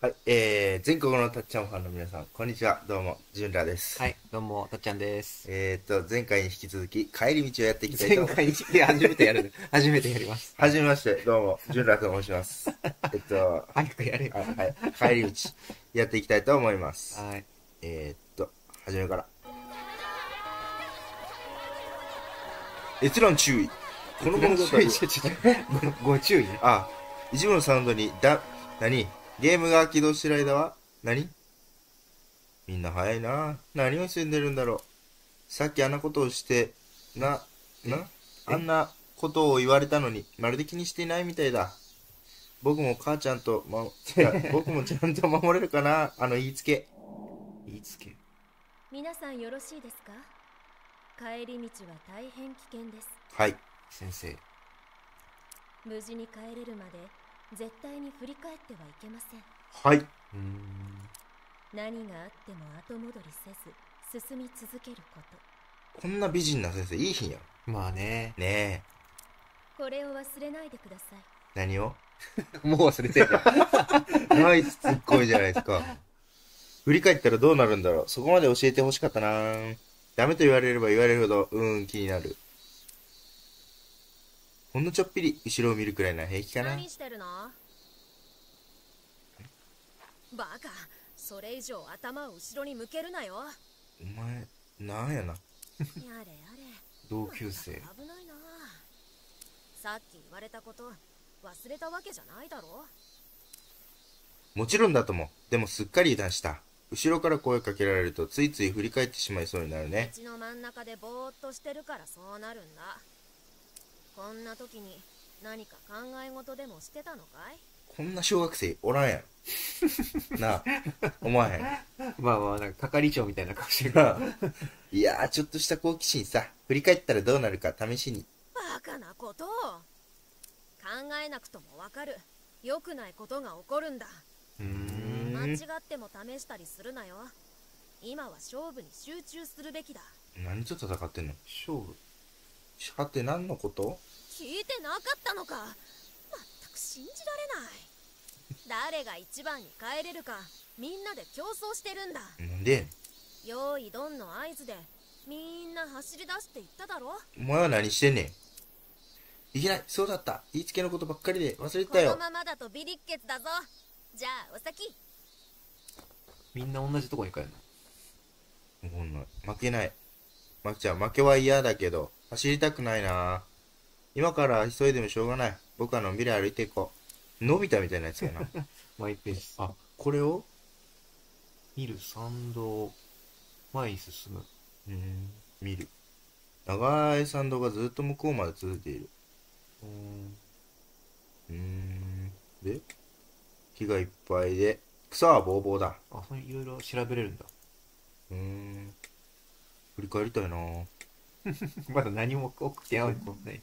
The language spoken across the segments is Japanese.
はい、全国のたっちゃんファンの皆さん、こんにちは。どうも、じゅんらです。 はい、どうも、たっちゃんです。 前回に引き続き、帰り道をやっていきたいと思います。 前回に、いや、初めてやる。初めてやります。 はじめまして、どうも、じゅんらと申します。 早くやれよ。 はい、帰り道、やっていきたいと思います。 はい。 初めから。閲覧注意。この物語注意、 は、 ご注意ね。 あ、一部のサウンドに、何ゲームが起動してる間は、何みんな早いな。何をしてんでるんだろう。さっきあんなことをして、あんなことを言われたのに、まるで気にしていないみたいだ。僕も母ちゃんと、いや、僕もちゃんと守れるかな、あの言いつけ。 言いつけ。 皆さんよろしいですか？帰り道は大変危険です。 はい。 先生。 無事に帰れるまで絶対に振り返ってはいけません。 はい。 何があっても後戻りせず進み続けること。 こんな美人な先生いい日や。 まあね。 ねえ。 これを忘れないでください。 何をもう忘れてるじゃん。 ナイスツッコミじゃないですか。振り返ったらどうなるんだろう。そこまで教えてほしかったな。ダメと言われれば言われるほど、気になる。ほんのちょっぴり後ろを見るくらいなら平気かな。 何してるの？バカ、それ以上頭を後ろに向けるなよ。 お前、なんやな。 やれやれ。 同級生。 危ないな。さっき言われたこと忘れたわけじゃないだろ。 もちろんだとも。でもすっかり油断した。後ろから声かけられるとついつい振り返ってしまいそうになるね。 道の真ん中でぼーっとしてるからそうなるんだ。こんな時に何か考え事でもしてたのかい？ こんな小学生おらんやん。なあ、思わへん。 まあまあ、なんか係長みたいな顔してるから。 いやー、ちょっとした好奇心さ。振り返ったらどうなるか試しに。 バカなことを。考えなくともわかる。良くないことが起こるんだ。間違っても試したりするなよ。今は勝負に集中するべきだ。 何と戦ってんの？ 勝負。 はて何のこと？ 聞いてなかったのか。まったく信じられない。誰が一番に帰れるかみんなで競争してるんだ。 なんで？ 用意ドンの合図でみんな走り出していっただろ。 お前は何してんねん。いけない、そうだった。言いつけのことばっかりで忘れてたよ。 このままだとビリッケツだぞ。じゃあお先。 みんな同じとこに帰るの？ こんな負けない。マキちゃん、負けは嫌だけど走りたくないな。今から急いでもしょうがない。僕はのんびり歩いていこう。のび太みたいなやつやな。 マイペース。あ、 これを見る、参道、前に進む。 見る。長い参道がずっと向こうまで続いている。で、木がいっぱいで、草はぼうぼうだ。 あ、そういろいろ調べれるんだ。 振り返りたいな。 まだ何も送ってないもんね。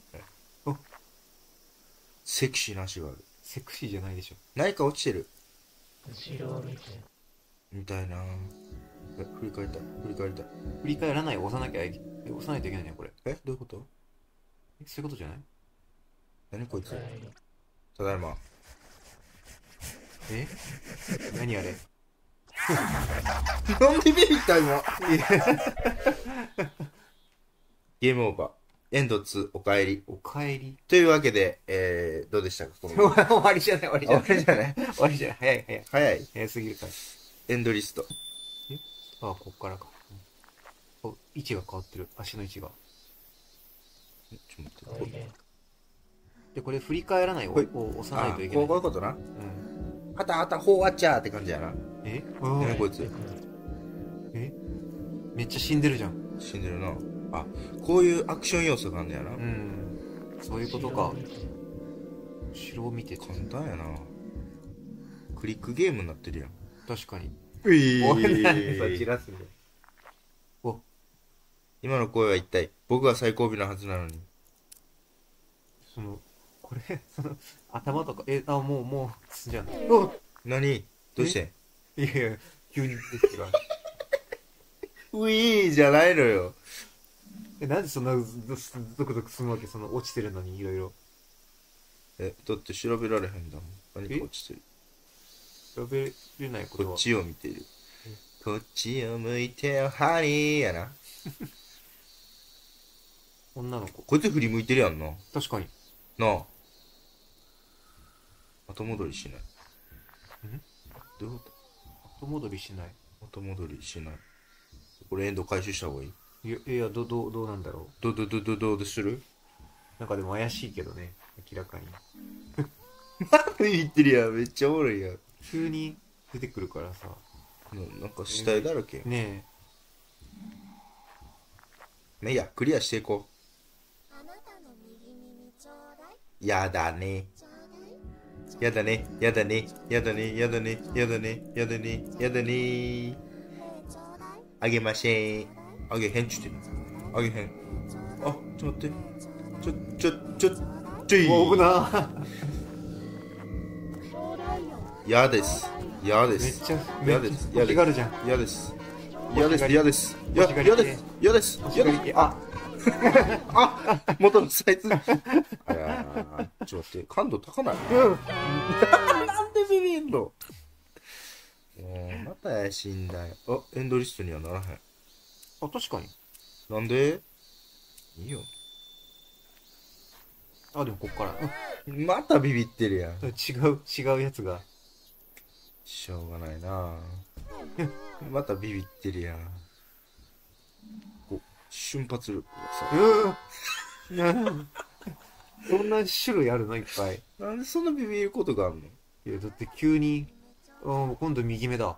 セクシーな足がある。 セクシーじゃないでしょ。 何か落ちてる。 後ろを見て。 みたいな。振り返りたい。振り返りたい。 振り返らない、押さなきゃ押さないといけないね、これ。 どういうこと？ そういうことじゃない？ 何こいつ。ただいま。 何あれ？ なんでビビった今。ゲームオーバー。エンド2、おかえり。 おかえり。 というわけで、どうでしたかこの終わりじゃない、終わりじゃない。 終わりじゃない終わりじゃない。早い、早い。 早い。 早すぎるから。 エンドリスト。 あ、こっからか。お、位置が変わってる。足の位置が。 ちょっと待って。 で、これ振り返らないを押さないといけない。 こういうことな。 うん。 はたはた、ほうわっちゃーって感じやな。何こいつ。 めっちゃ死んでるじゃん。 死んでるな。あ、こういうアクション要素があんねやな。 そういうことか。後ろを見て。 簡単やな。クリックゲームになってるやん。 確かに。 お散らすんだよ。お、 今の声は一体僕が最後尾のはずなのに。 これ、頭とか、もう、進んじゃうお、何？どうして？ いやいや、急に出てきた。 ウィーじゃないのよ。 なんでそんなゾクゾクするわけ？落ちてるのにいろいろ。 だって調べられへんだもん。何か落ちてる。 調べれないことは。 こっちを見てる。こっちを向いてよ、ハニーやな。 女の子。 こいつ振り向いてるやんな。 確かに。 なあ。後戻りしない。どういうこ後戻りしない。 と？後戻りしない。これエンド回収した方がいい？ いや、どうなんだろどうでする？ う。なんかでも怪しいけどね。明らかに。 言ってるやん。めっちゃおもろいやん。 急に出てくるからさ。 なんか死体だらけ。 ねまあいいや、クリアしていこう。やだね。やだね。やだね。やだね。やだね。やだね。やだね。やだね。あげません。あげへんちゅって。あげへん。あ、ちょっと待って。ちょい。 危な。 やです。やでめっす。 ちゃ、 やです。 欲しがるじゃん。 やです。やです。やです。 欲しがりやです。やです。やです。 あ、 元のサイズ。あやー、ちょっと待って、感度高ない。なんでビビんの？もう、また怪しいんだよ。あ、エンドリストにはならへん。 あ、確かに。 なんで？いいよ。 あ、でもこっから。 またビビってるやん。 違うやつが。 しょうがないなまたビビってるやん。瞬発力がさ。 そんな種類あるのいっぱい。 なんでそんなビビることがあんの？ いや、だって急に、今度右目だ。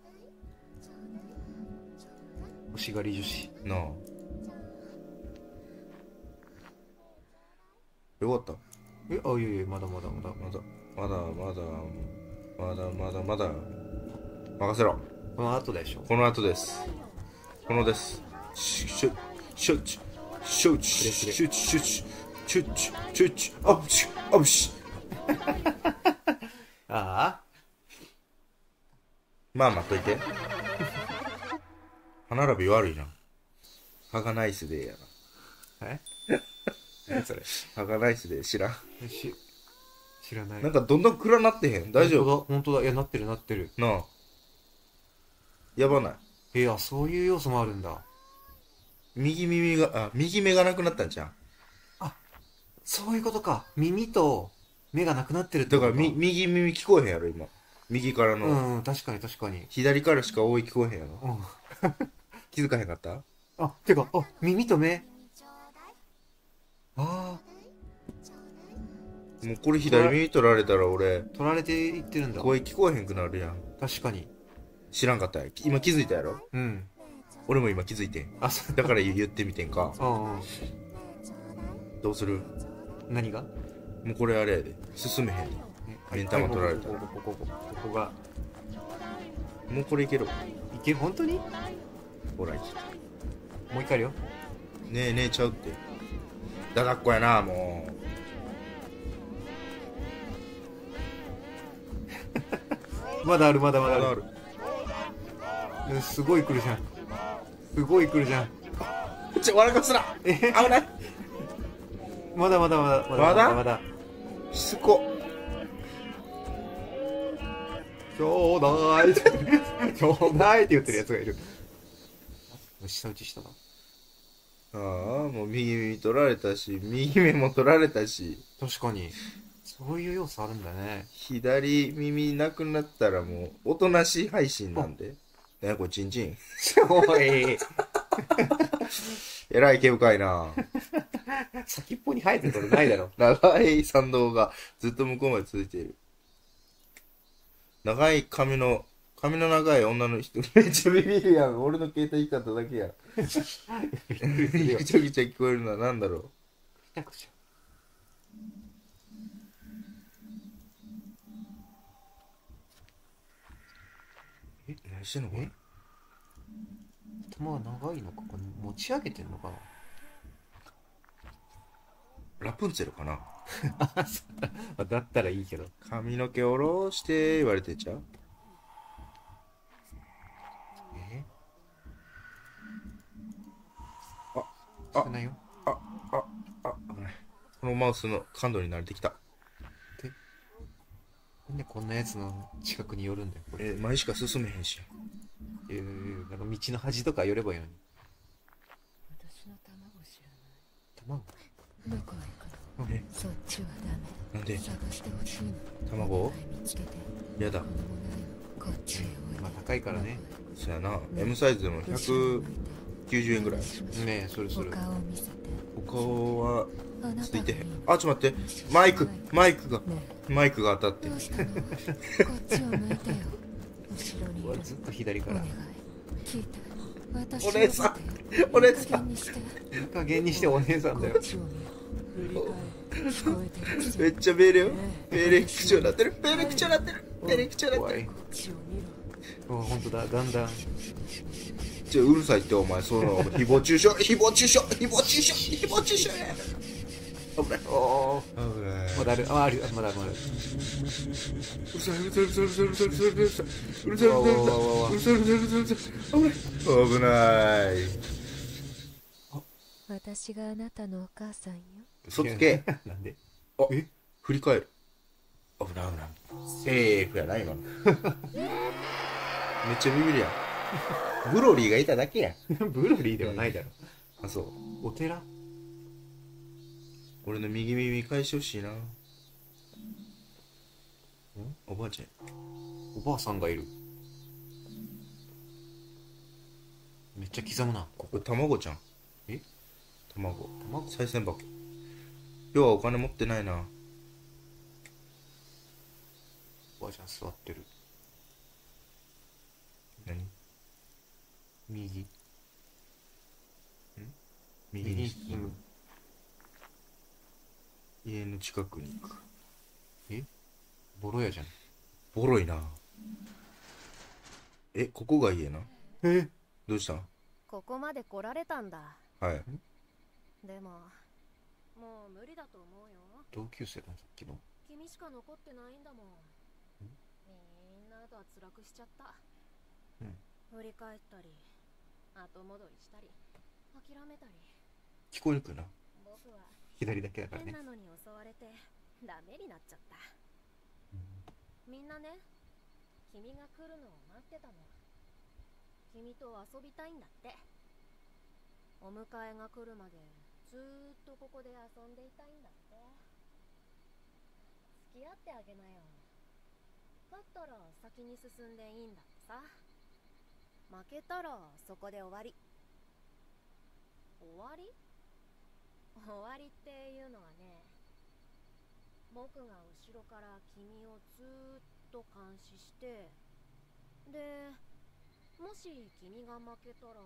欲しがり女子。 なあ。よかった。 いやいや、まだ。 まだ。任せろ。 この後でしょ。 この後です。このです。シュッ、シュッ、シュッ、シュッ、シュッ、シュッ、シュッ、シュッ、シュッ、アブシュ、アブシュ。 ああ、 まあ待っといて。歯並び悪いな。歯がナイスでやえ何それ。 な。歯がナイスで知らん。 知らない。 なんかどんどん暗なってへん。大丈夫？ 本当だ。いや、なってる。 なあ。やばない？ いや、そういう要素もあるんだ。 右目がなくなったんじゃん。 そういうことか。耳と目がなくなってるってことか。 だから右耳聞こえへんやろ、今。右からの。 確かに。 左からしか多い聞こえへんやろ。 うん。 気づかへんかった？ てか、耳と目。あもうこれ左耳取られたら俺、 あ、取られていってるんだ。 声聞こえへんくなるやん。 確かに。 知らんかったやん。今気づいたやろ？ うん。 俺も今気づいてん。だから言ってみてんか。どうする？ 何が？ もうこれあれやで。進めへんで。目ん玉取られたら。 ここが。 もうこれいける。 いける？本当に？ ほら、いけもう一回あるよ。 ねえちゃうって。だだっこやな、もう。まだある。 まだある。 すごい来るじゃん。 笑かすな。危ない。 まだ。 まだしつこ。 ちょうだいって言ってるやつがいる。下打ちしたな。 ああ、もう右耳取られたし、右目も取られたし。 確かに。そういう要素あるんだね。 左耳なくなったらもう、おとなしい配信なんで。ねこれチンチン。 おい。 えらい毛深いな。 先っぽに生えてることないだろ。 長い参道がずっと向こうまで続いている。長い髪の長い女の人、めっちゃビビるやん。俺の携帯光っただけやん。ぐちゃぐちゃ聞こえるのは何だろう。何してんのこれ。 頭は長いのか、これ持ち上げてんのかな。 ラプンツェルかな。 だったらいいけど。 髪の毛下ろして言われてちゃう。 危ないよ。 危ない。このマウスの感度に慣れてきた。 なんでこんなやつの近くに寄るんだよ、これ。 前しか進めへんし。 なんか道の端とか寄ればいいのに。 私の卵知ら卵ない。どこへ行くの？そっちはダメ。 なんで探してほしいの。 卵を見つけて。 やだ。 こっちへ置いて。 まあ高いからね。 そやな。M サイズでも190円ぐらい。 ねえ、それそれ。 お顔を見せて。 お顔はあなついてへん。 たがいいの。 あ、ちょっと待って。マイクねが当たってどうしたの？こっちを向いてよ。後ろにいる。 ずっと左から。 お願い。聞いて。私お姉さんを見てよ。 お姉さんいい加減にして。 いい加減にしてお姉さんだよこっ。ちを見よう。振り返る。聞こえてるくせにめっちゃ命令口調になってる。命令口調になってる。命令口調になってる。 怖い。 こっちを見ろ。 ほんとだ、だんだん。 うるさいってお前、その誹謗中傷や。危ない。 おー。 危ない。 まだある、ある、まだある。 うるさい。危ない。 私があなたのお母さんよ。 嘘つけ。 なんであ、振り返る。危ない。セーフやな、今の。めっちゃビビるやん。ブロリーがいただけやん。 ブロリーではないだろ。 あ、そう。 お寺俺の右耳返してほしいな。おばあちゃん。 おばあさんがいる。めっちゃ刻むな。 これ卵ちゃん。 え卵。 卵賽銭箱。要はお金持ってないな。 おばあちゃん座ってる。 何？ 右。 右に進む。 家の近くに行く。 ボロ屋じゃん。 ボロいな。ここが家な。どうしたん？ ここまで来られたんだ。 はい。 でももう無理だと思うよ。 同級生だ、さっきの。 君しか残ってないんだもん。みんな脱落しちゃった。振り返ったり後戻りしたり諦めたり。 聞こえにくいな。 僕は左だけだからね。 変なのに襲われてダメになっちゃった。みんなね、君が来るのを待ってたの。君と遊びたいんだって。お迎えが来るまでずーっとここで遊んでいたいんだって。付き合ってあげなよ。勝ったら先に進んでいいんだってさ。負けたらそこで終わり。終わり？終わりっていうのはね、僕が後ろから君をずーっと監視して、でもし君が負けたら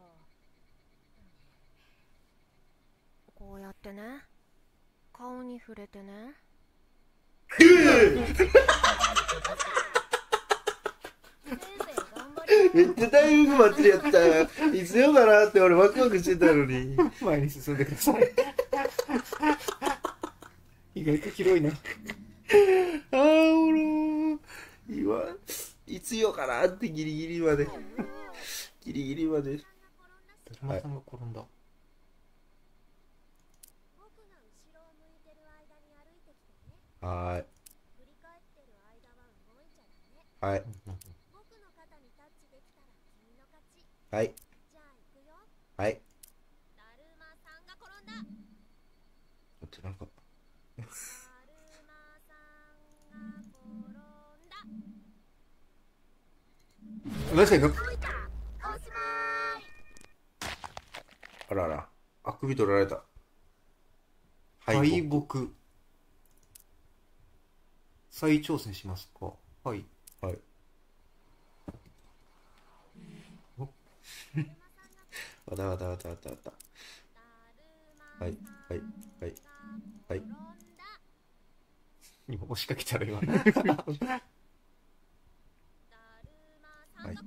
こうやってね、顔に触れてね。せいぜい頑張りめっちゃタイミング祭りやったよ。いつよかなって俺ワクワクしてたのに。 前に進んでください。意外と広いね。 あーおろー。今、いつよかなってギリギリまで。ギリギリまで。 だるまさんが転んだ。 僕が後ろを向いてる間に歩いてきてね。 はーい。 振り返ってる間は動いちゃダメ。 はい。 僕の肩にタッチできたら君の勝ち。 はい。 じゃあ行くよ。 はい。 だるまさんが転んだ。 待って、なんか。 だるまさんが転んだ。 マジかよ。 おいた。おしまーい。 あらら。あくび取られた。 敗北。再挑戦しますか。はい。 はい。わたわたわたわたわた。はい。はい。はい。はい。 今押しかけたら今。 だるまさんが転んだ。だる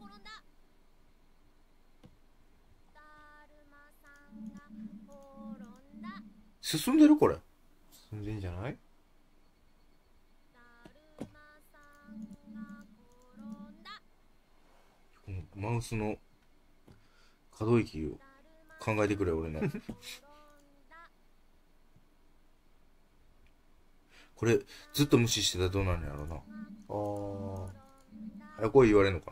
まさんが転んだ。 進んでるこれ。 進んでんじゃない？ だるまさんが転んだ。 マウスの可動域を考えてくれ俺の。 これ、ずっと無視してたらどうなんやろうな。 あ早く言われんのか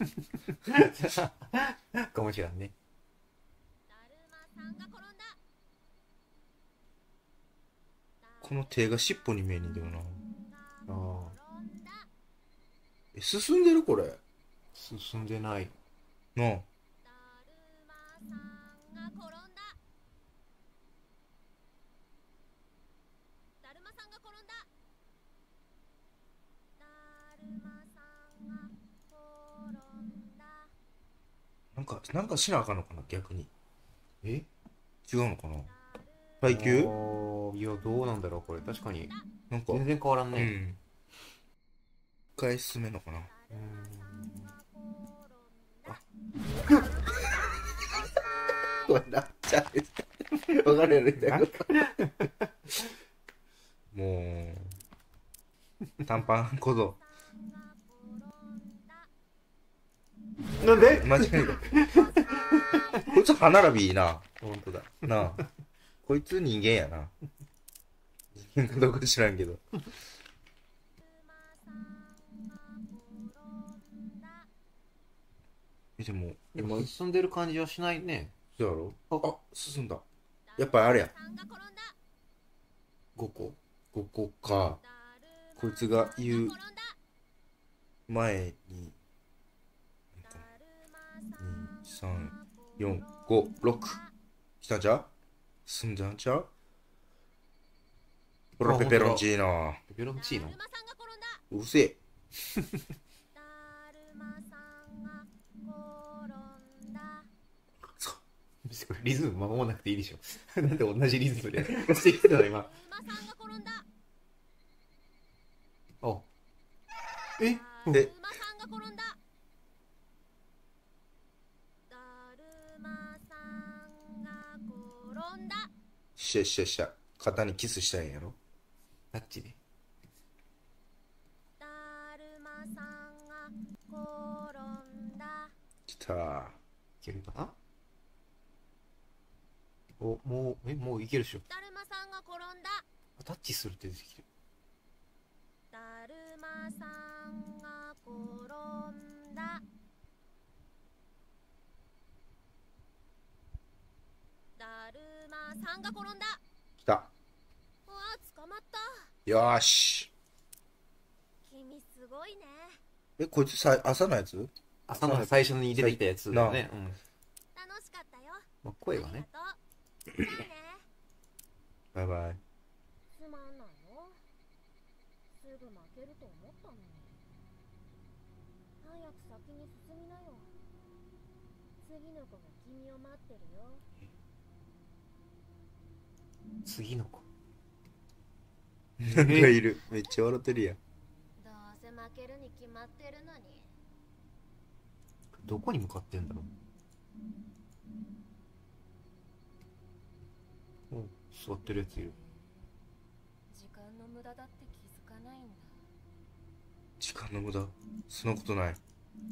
な。 あ。かもしらんね。 だるまさんが転んだ。 この手が尻尾に見えねえんだよな。 ああ。 え、進んでるこれ。 進んでない。 なあ。 だるまさんが転んだ。だるまさんが転んだ。だるまさんが転んだ。 なんかしなあかんのかな、逆に。 え違うのかな。耐久いや、どうなんだろう、これ。確かに。 なんか、 全然変わらんね。 うん。一回進めんのかな。これなっちゃう。わかるやろ、みたいな。もう、短パン小僧。 なんで間違えた。こいつ歯並びいいな。 ほんとだ。 なあ。こいつ人間やな。人間かどうか知らんけど。でも、今、 進んでる感じはしないね。 どうやろあ、進んだ。やっぱりあれや。 5個。 5個か。こいつが言う前に、2、3、4、5、6。来たんちゃう？進んだんちゃう？ほら、ペペロンチーノ。 ペペロンチーノ。 うるせえ。 これリズム守らなくていいでしょ。なんで同じリズムで押してきてたの今。あ。ええ、しゃしゃしゃ。肩にキスしたんやろ？ タッチね。 来た。 いけるかな。お、もういけるでしょ。 だるまさんが転んだ。 タッチするって出てきてる。 だるまさんが転んだ。だるまさんが転んだ。 来た。 うわ、捕まった。 よーし。 君すごいね。 え、こいつ朝のやつ？ 朝の最初に出てきたやつだよね。うん。 楽しかったよ。 まあ、声がね。 ありがとう。いいね。 バイバイ。 つまんないの。すぐ負けると思ったのに。早く先に進みなよ。次の子が君を待ってるよ。 次の子。 なんかいる。めっちゃ笑ってるやん。 どうせ負けるに決まってるのに。 どこに向かってんだろう。お、座ってるやついる。 時間の無駄だって気づかないんだ。 時間の無駄。そんなことない。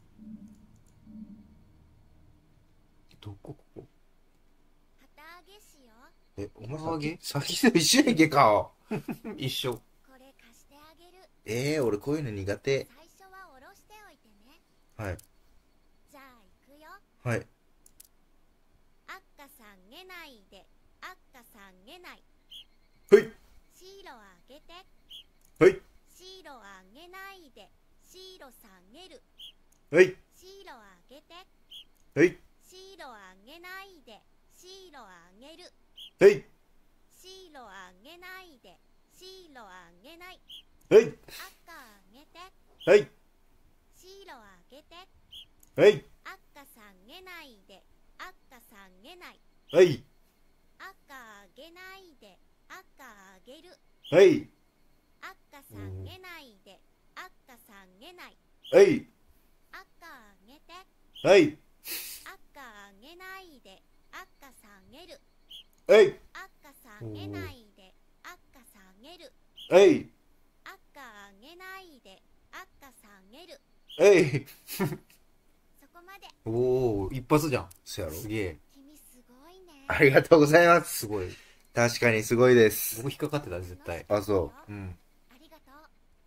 どこここ。 旗揚げしよえ、お前旗揚げさっきと一緒やんけ顔。 一緒。 う。これ貸してあげる。 俺こういうの苦手。 最初は下ろしておいてね。 はい。 じゃあ行くよ。 はい。 あっかさんげないで。あっかさんげない。 はい。 シーロあげて。 はい。 シーロあげないで。シーロさんげる。 はい。 シーロあげて。 はい。 シーロあげないで。シーロあげる。 はい。 シーロあげないで。シーロあげない。 はい。 あっかあげて。 はい。 シーロあげて。 はい。 あっかさんげないで。あっかさんげない。 はい。 あっかあげないで。あっかあげる。 はい。 あっかさんげないで。あっかさんげない。 はい。 あっかあげて。 はい。 あっかあげないで。あっかさんげる。 はい。 あっかさんげないで。あっかさんげる。 はい。 あっかあげないで。あっかさんげる。 はい。 そこまで。 おお、一発じゃん。 そやろ。 すげえ。 君すごいね。 ありがとうございます。 すごい。 確かにすごいです。 僕引っかかってた、絶対。 あ、そうん。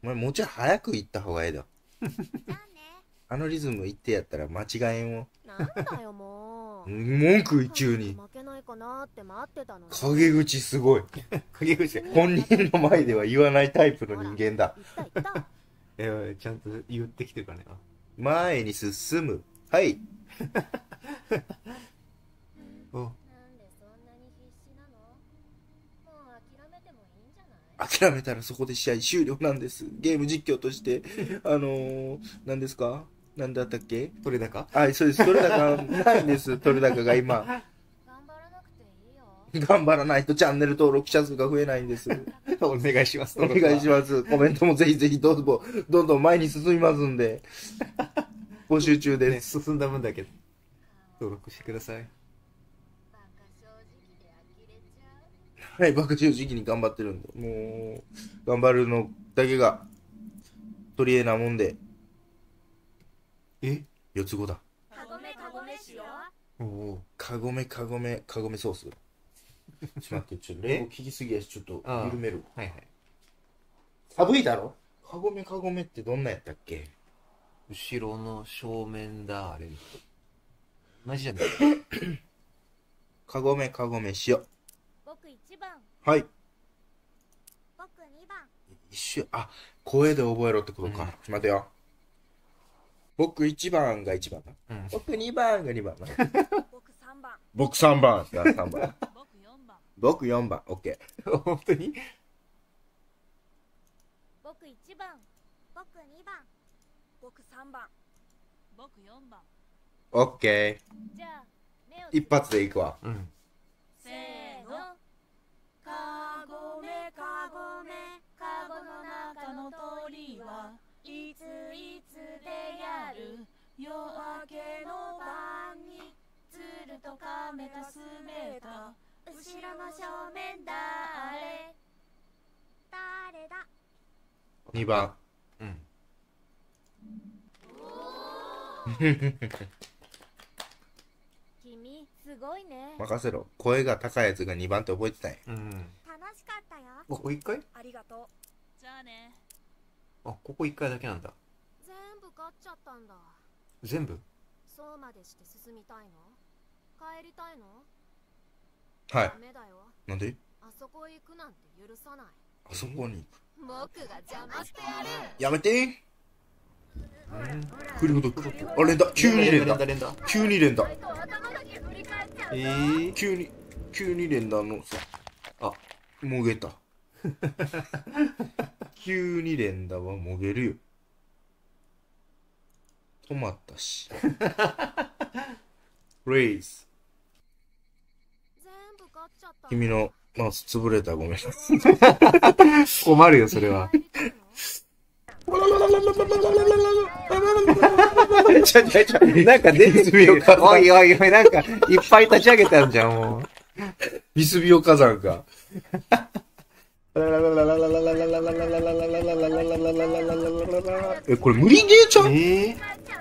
お前もうちょい早く行った方がええだ。 じゃあね。 あのリズム行ってやったら間違えんわ。 なんだよもう。 文句急に。 負けないかなって待ってたのに。 陰口すごい。 陰口。 本人の前では言わないタイプの人間だ。 言った。 ちゃんと言ってきてるからね。 前に進む。はい。 お、 なんでそんなに必死なの？もう諦めてもいいんじゃない？ 諦めたらそこで試合終了なんです。ゲーム実況として、何ですか？何だったっけ？ 取れ高？ はい、そうです。取れ高ないんです。取れ高が今。 頑張らなくていいよ。 頑張らないとチャンネル登録者数が増えないんです。 お願いします。 お願いします。コメントもぜひぜひどんどん前に進みますんで。募集中でね、 す。 進んだ分だけ登録してください。 バカ正直で呆れちゃう。 はい、バカ正直に頑張ってるんで。もう、頑張るのだけが、取り柄なもんで。四つ子だ。 カゴメしよおお。 カゴメソース。ちょっと待って、ちょっと例語聞きすぎやし、ちょっと緩める。 はいはい。 寒いだろ？カゴメってどんなやったっけ？ 後ろの正面だ、あれ。同じじゃない。 カゴメ塩。 僕1番。 はい。 僕2番。 一緒。あ、声で覚えろってことか。待てよ。僕1番が1番だ。僕2番が2番だ。 僕3番。 僕3番が3番。 僕4番。 僕4番。オッケー。本当に？ 僕1番。僕2番。僕3番。僕4番。 ー。オッケじゃあ、目をー。一発でいくわ。 せーの。カゴメカゴの中の鳥はいつでやる？夜明けの晩に鶴と亀とすべた後ろの正面誰だ？ 2番。 君すごいね。 任せろ。声が高いやつが2番って覚えてたんや。 楽しかったよ。 ここ1回？ ありがとう。じゃあね。 あ、ここ1回だけなんだ。 全部買っちゃったんだ。 全部？ そうまでして進みたいの？帰りたいの？ はい。 ダメだよ。 なんで？ あそこ行くなんて許さない。 あそこに行く。 僕が邪魔してやる。 やめて振りほどく。あ、連打。急に連打。急に連打。急に連打のさ。あ、もげた。急に連打はもげるよ。止まったし。レイズ。君のマウス潰れたらごめんなさい。 困るよ、それは。なんか出てるよ。おいおいおい、なんか、いっぱい立ち上げたんじゃん、もう。 ビスビオ火山か。え、これ無理ゲーちゃう？無理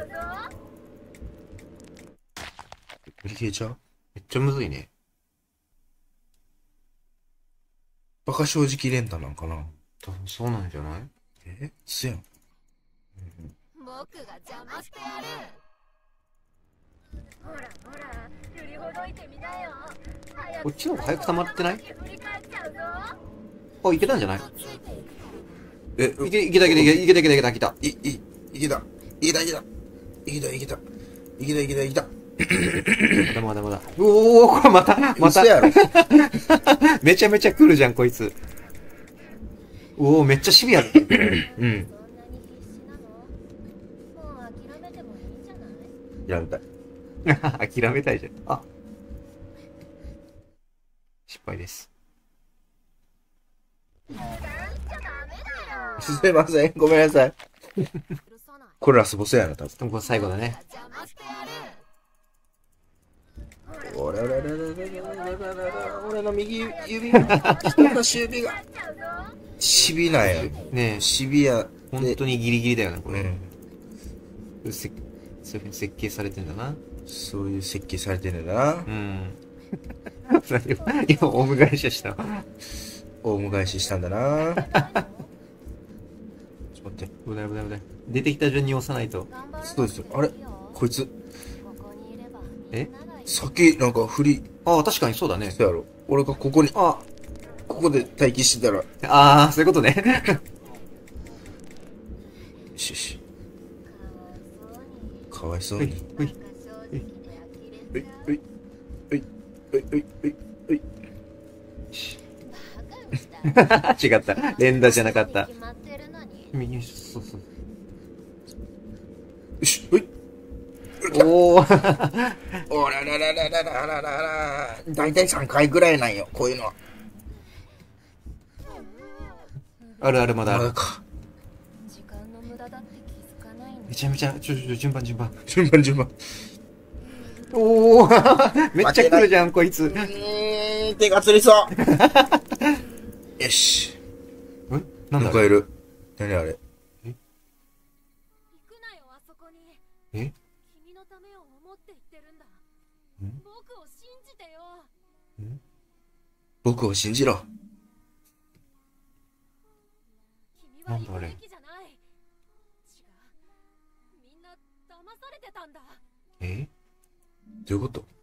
ゲーちゃう？ めっちゃむずいね。 バカ正直連打なんかな？ 多分そうなんじゃない？ せやん。 僕が邪魔してやる。ほらほら、振りほどいてみなよ。 こっちの方が早く溜まってない？あ、いけたんじゃない？いけた。まだ。おお、これまた。 嘘やろ。 めちゃめちゃ来るじゃん、こいつ。おお、めっちゃシビアだ。 うん。やめたい。 諦めたいじゃん。あ。失敗です。 すいません。ごめんなさい。これラスボスやな、多分。 これ最後だね。 俺の右指が、人差し指が。シビなんや。 ねえ。 シビア。 本当にギリギリだよね、これ。そういう風に設計されてんだな。 そういう設計されてんだな。 今、オウム返しした。 オウム返ししたんだな。 危ない危ない危ない。出てきた順に押さないと。 そうですよ。あれこいつ、 えさっきなんか振り、 ああ、確かにそうだね。 そうやろ。俺がここに、 あここで待機してたら、よあー、そういうことね。 しよし。かわいそうほいに。 ほい。 うい、うい、うい、うい、うい、うい、うい。 違った。連打じゃなかった。そうそう。 よし、うい。 おー。 おららららららららら。だいたい3回ぐらいなんよ、こういうのは。 あるあるまだある。 まだか。 時間の無駄だって気づかないの。 めちゃめちゃ、順番順番。 順番順番。 おー。めっちゃ来るじゃん、こいつ。 手がつりそう。よし。 えなんだなんかいる。何あれ。 行くなよあそこに。 え君のためを思って言ってるんだ。 ん僕を信じてよ。 僕を信じろ。 君は行くべきじゃない。違う。みんな騙されてたんだ。 えどういうこと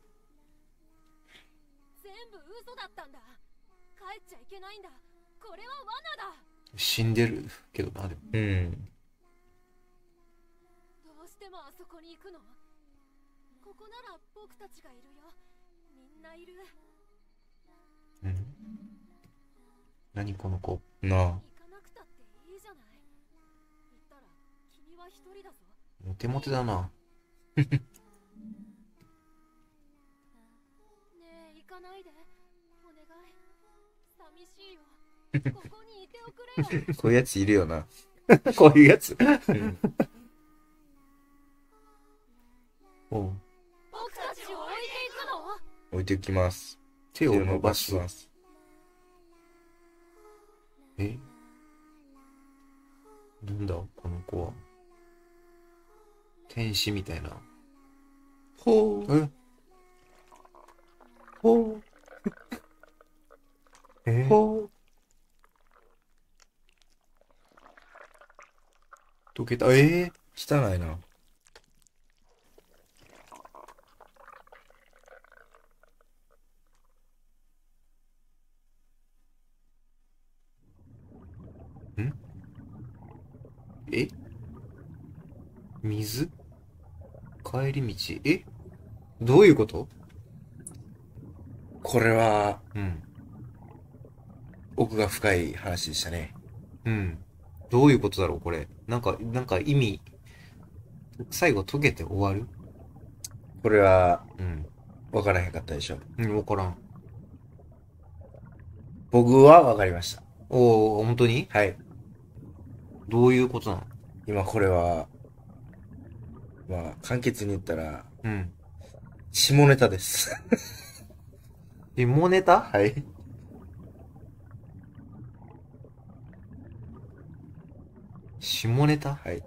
全部嘘だったんだ。帰っちゃいけないんだ。これは罠だ。 死んでるけどな、でも。 うん。 どうしてもあそこに行くの？ここなら僕たちがいるよ。みんないる。 うん何この子。 なあ。 行かなくたっていいじゃない。行ったら君は一人だぞ。 モテモテだな。 ねえ行かないで。お願い。寂しいよ。ここにいておくれよ。 こういうやついるよな。 こういうやつ。 うん。 おう僕たちを置いていくの？ 置いておきます。 手を伸ばす。 ます。 えなんだこの子は。天使みたいな。 ほう。 えほう。 ほう。 溶けた。 汚いな。 え水帰り道。どういうこと？ これは、 うん。 奥が深い話でしたね。 うん。どういうことだろうこれ。なんか意味、最後溶けて終わる？ これは、 うん。 わからへんかったでしょ。 わからん。 僕はわかりました。 おー、本当に？ はい。 どういうことなの？ 今これは、まあ、簡潔に言ったら、 うん。 下ネタです。 下ネタ？ はい。 下ネタ？ はい。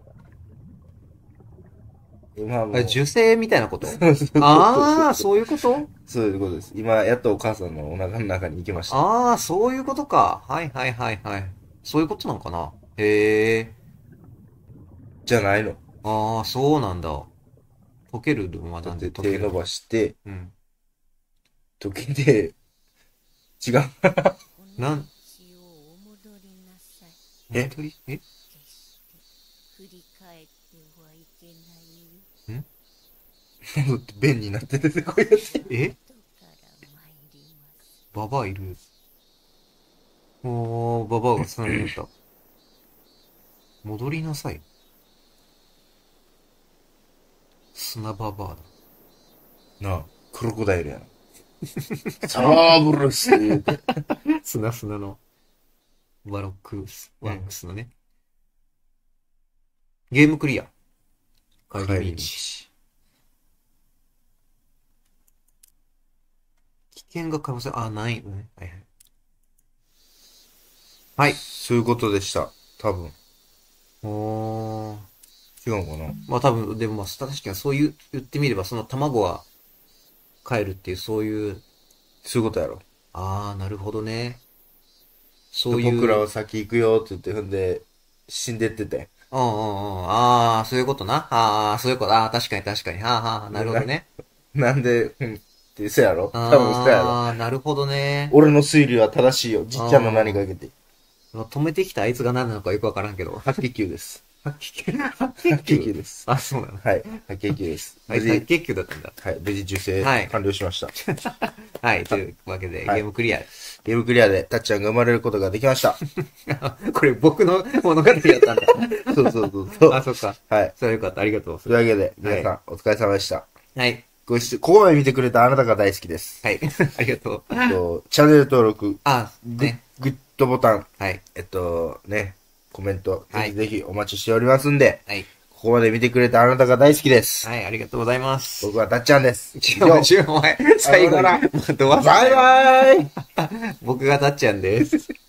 今はもう、 受精みたいなこと？ そうそうあー、そういうこと？ そういうことです。今、やっとお母さんのお腹の中に行きました。 あー、そういうことか。はいはいはいはい。そういうことなのかな？へー。 じゃないの。 あー、そうなんだ。溶けるのはだってなんで溶ける？ 手伸ばして、 うん。 溶けて、違う。 なん、 血をお戻りなさい。 え本当に？ 決して振り返ってはいけないよ。 戻って便になって出てこいやつ。 後から参ります。 ババアいる。おー、ババアが砂になった。戻りなさい。砂ババアだ。 なあ、クロコダイルやな。サーブルスって言うて。 砂砂の、ワロックス、ワックスのね。ゲームクリア。帰り道。危険が可能性、ないよね。はいはい。はい。 そういうことでした。多分。 おー。 違うのかな。 まあ多分、でもまあ、確かにそういう、言ってみれば、その卵は帰るっていう、そういう、 そういうことやろ。 なるほどね。そういう。 僕らは先行くよって言って、ほんで、死んでってて。 うんうんうん。ああ、そういうことな。ああ、そういうこと。ああ、確かに確かに。はあはあ、なるほどね。 なんで、って、そうやろ多分そうやろ。 ああ、なるほどね。 俺の推理は正しいよ。じっちゃんの何かけて。 止めてきたあいつが何なのかよくわからんけど。 白血球です。 白血球白血球です。 あ、そうなの。 はい。白血球です。 はい、 無事、 白血球だったんだ。 はい。無事受精はい完了しました。 はい、というわけで、ゲはいームクリア。 ゲームクリアでたっちゃんが生まれることができました。 これ僕の物語やったんだ。 そうそうそうそう。 あ、そっか。 はい。 それよかった。ありがとう。 というわけで、皆さん、お疲れ様でした。 はい。 ここまで見てくれたあなたが大好きです。 はい。ありがとう。 チャンネル登録、 あ、ね。 グッドボタン、 はい。 ね、コメント、 はいぜひぜひお待ちしておりますんで、 はい。 ここまで見てくれたあなたが大好きです。 はい、ありがとうございます。 僕はたっちゃんです。 お前、最後に、もうドアバイバイ僕がたっちゃんです。